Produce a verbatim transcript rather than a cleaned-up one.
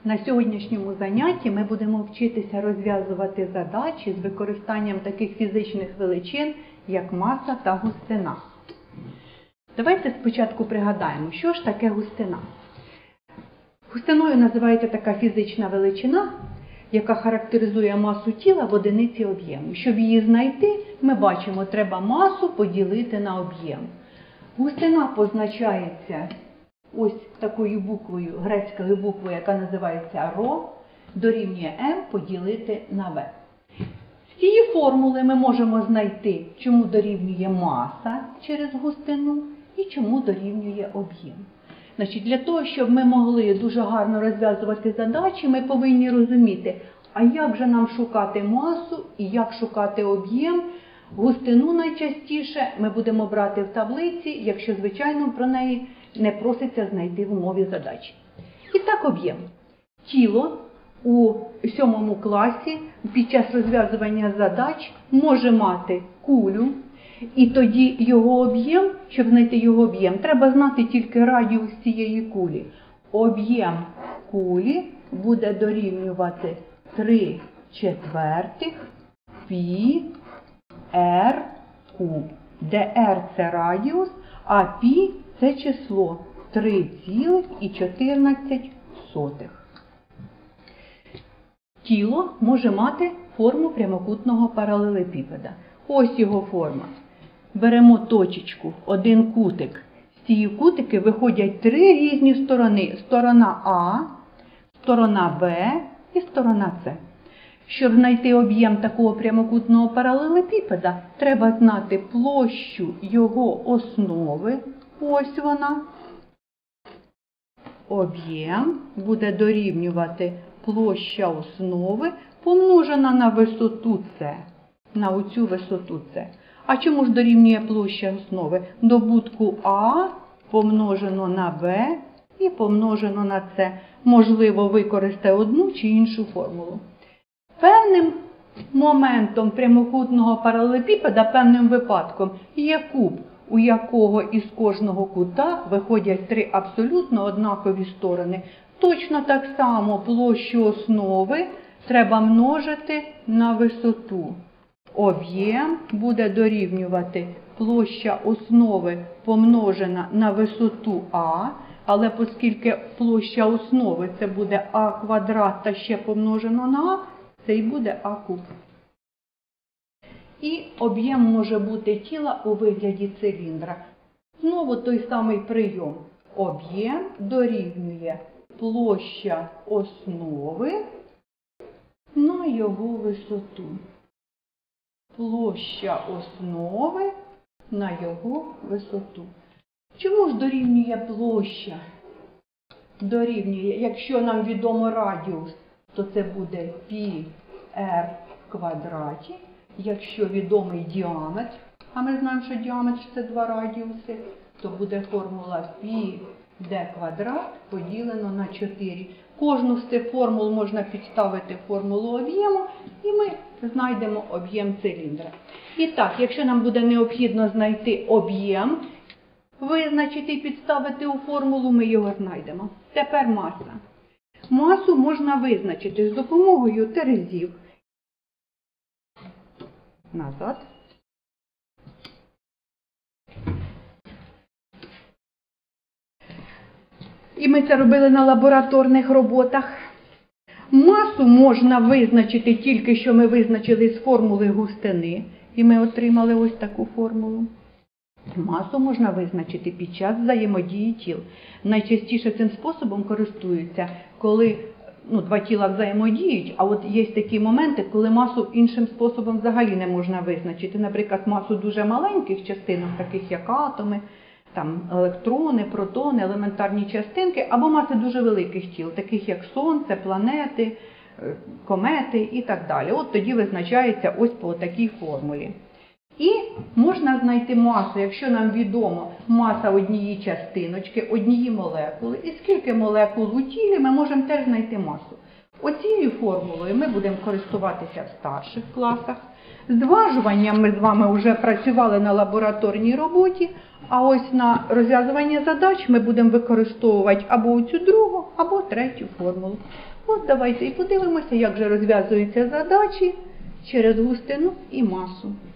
На сьогоднішньому занятті ми будемо вчитися розв'язувати задачі з використанням таких фізичних величин, як маса та густина. Давайте спочатку пригадаємо, що ж таке густина. Густиною називається така фізична величина, яка характеризує масу тіла в одиниці об'єму. Щоб її знайти, ми бачимо, треба масу поділити на об'єм. Густина позначається ось такою буквою, грецькою буквою, яка називається Ро, дорівнює М поділити на В. З цієї формули ми можемо знайти, чому дорівнює маса через густину і чому дорівнює об'єм. Значить, для того, щоб ми могли дуже гарно розв'язувати задачі, ми повинні розуміти, а як же нам шукати масу і як шукати об'єм. Густину найчастіше ми будемо брати в таблиці, якщо, звичайно, про неї не проситься знайти в умові задачі. І так, об'єм. Тіло у сьомому класі під час розв'язування задач може мати кулю, і тоді його об'єм, щоб знайти його об'єм, треба знати тільки радіус цієї кулі. Об'єм кулі буде дорівнювати три четвертих пі r куб, де r – це радіус, а пі – це число три цілих чотирнадцять сотих. Тіло може мати форму прямокутного паралелепіпеда. Ось його форма. Беремо точечку, один кутик. З цієї кутики виходять три різні сторони. Сторона А, сторона Б і сторона С. Щоб знайти об'єм такого прямокутного паралелепіпеда, треба знати площу його основи. Ось вона. Об'єм буде дорівнювати площа основи, помножена на висоту С. На оцю висоту С. А чому ж дорівнює площа основи? Добутку А помножено на Б і помножено на С. Можливо, використати одну чи іншу формулу. Певним моментом прямокутного паралелепіпеда, певним випадком, є куб, у якого із кожного кута виходять три абсолютно однакові сторони. Точно так само площу основи треба множити на висоту. Об'єм буде дорівнювати площа основи помножена на висоту А, але оскільки площа основи це буде А квадрат та ще помножено на А, це і буде А куб. І об'єм може бути тіла у вигляді циліндра. Знову той самий прийом. Об'єм дорівнює площа основи на його висоту. Площа основи на його висоту. Чому ж дорівнює площа? Дорівнює, якщо нам відомо радіус, то це буде пі р в квадраті. Якщо відомий діаметр, а ми знаємо, що діаметр – це два радіуси, то буде формула пі д квадрат поділено на чотири. Кожну з цих формул можна підставити в формулу об'єму, і ми знайдемо об'єм циліндра. І так, якщо нам буде необхідно знайти об'єм, визначити і підставити у формулу, ми його знайдемо. Тепер маса. Масу можна визначити з допомогою терезів. Назад. І ми це робили на лабораторних роботах. Масу можна визначити тільки, що ми визначили з формули густини. І ми отримали ось таку формулу. Масу можна визначити під час взаємодії тіл. Найчастіше цим способом користуються, коли ну, два тіла взаємодіють, а от є такі моменти, коли масу іншим способом взагалі не можна визначити. Наприклад, масу дуже маленьких частинок, таких як атоми, там, електрони, протони, елементарні частинки, або маси дуже великих тіл, таких як Сонце, планети, комети і так далі. От тоді визначається ось по такій формулі. І можна знайти масу, якщо нам відомо маса однієї частиночки, однієї молекули. І скільки молекул у тілі, ми можемо теж знайти масу. Оцією формулою ми будемо користуватися в старших класах. Зважуванням ми з вами вже працювали на лабораторній роботі, А ось на розв'язування задач ми будемо використовувати або цю другу, або третю формулу. От давайте і подивимося, як же розв'язуються задачі через густину і масу.